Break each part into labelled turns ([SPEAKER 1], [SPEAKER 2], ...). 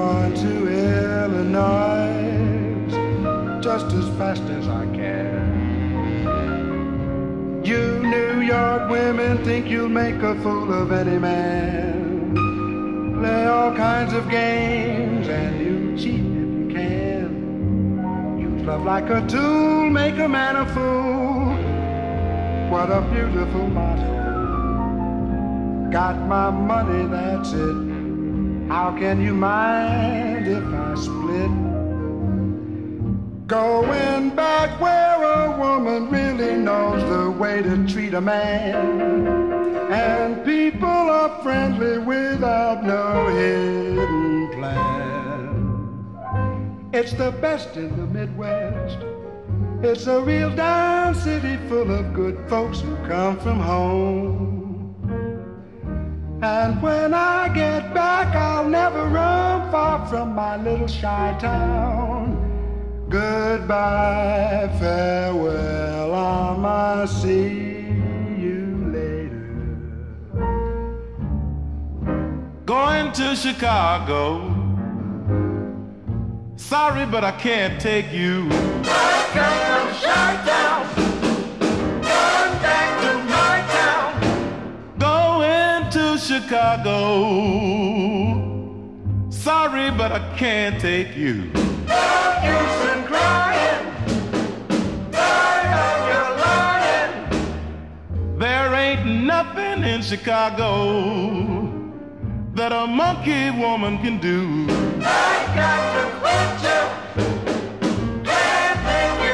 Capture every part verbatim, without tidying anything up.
[SPEAKER 1] going to Illinois just as fast as I can. You New York women think you'll make a fool of any man. Play all kinds of games and you cheat if you can. Use love like a tool, make a man a fool. What a beautiful motto. Got my money, that's it. How can you mind if I split? Going back where a woman really knows the way to treat a man, and people are friendly without no hidden plan. It's the best in the Midwest. It's a real down city full of good folks who come from home. And when I get back, I'll never run far from my little shy town. Goodbye, farewell, I must see you later.
[SPEAKER 2] Going to Chicago. Sorry, but I can't take you.
[SPEAKER 3] I come from Chi-Town. Going back to my town.
[SPEAKER 2] Going to Chicago. Sorry, but I can't take you.
[SPEAKER 3] No use in crying. Tired of your lying.
[SPEAKER 2] There ain't nothing in Chicago that a monkey woman can do.
[SPEAKER 3] I got to quit you. Can't make you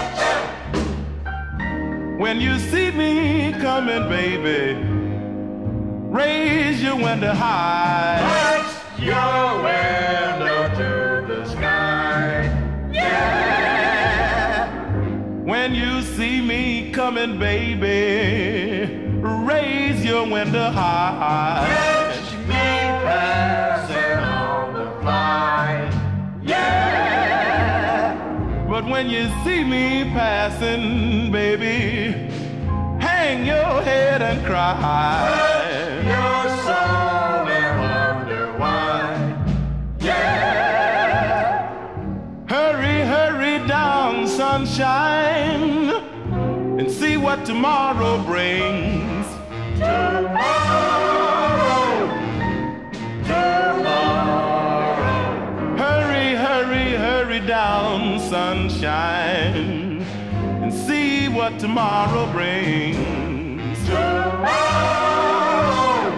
[SPEAKER 3] picture.
[SPEAKER 2] When you see me coming, baby, raise your window high.
[SPEAKER 3] Raise your window to the sky. Yeah.
[SPEAKER 2] When you see me coming, baby, raise your window high.
[SPEAKER 3] Catch me passing on the fly. Yeah.
[SPEAKER 2] But when you see me passing, baby, hang your head and cry.
[SPEAKER 3] Your soul and wonder why. Yeah.
[SPEAKER 2] Hurry, hurry down, sunshine, and see what tomorrow brings.
[SPEAKER 3] Tomorrow. Tomorrow.
[SPEAKER 2] Hurry, hurry, hurry down, sunshine, and see what tomorrow brings.
[SPEAKER 3] Tomorrow.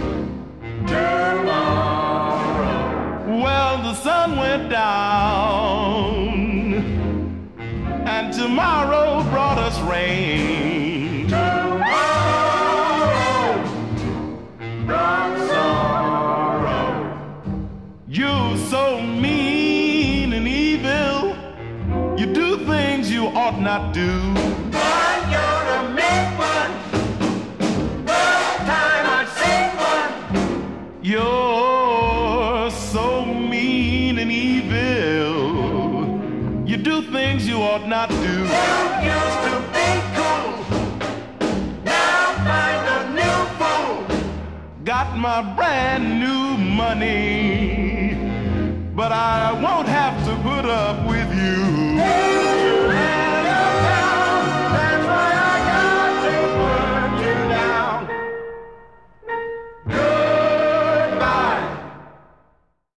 [SPEAKER 3] Tomorrow.
[SPEAKER 2] Well, the sun went down, and tomorrow brought us rain.
[SPEAKER 3] Tomorrow brought sorrow.
[SPEAKER 2] You're so mean and evil, you do things you ought not do.
[SPEAKER 3] But you're a mean one. First time I seen one.
[SPEAKER 2] You're so mean and evil, you do things you ought not do.
[SPEAKER 3] You used to be cool. Now find a new fool.
[SPEAKER 2] Got my brand new money, but I won't have to put up with you.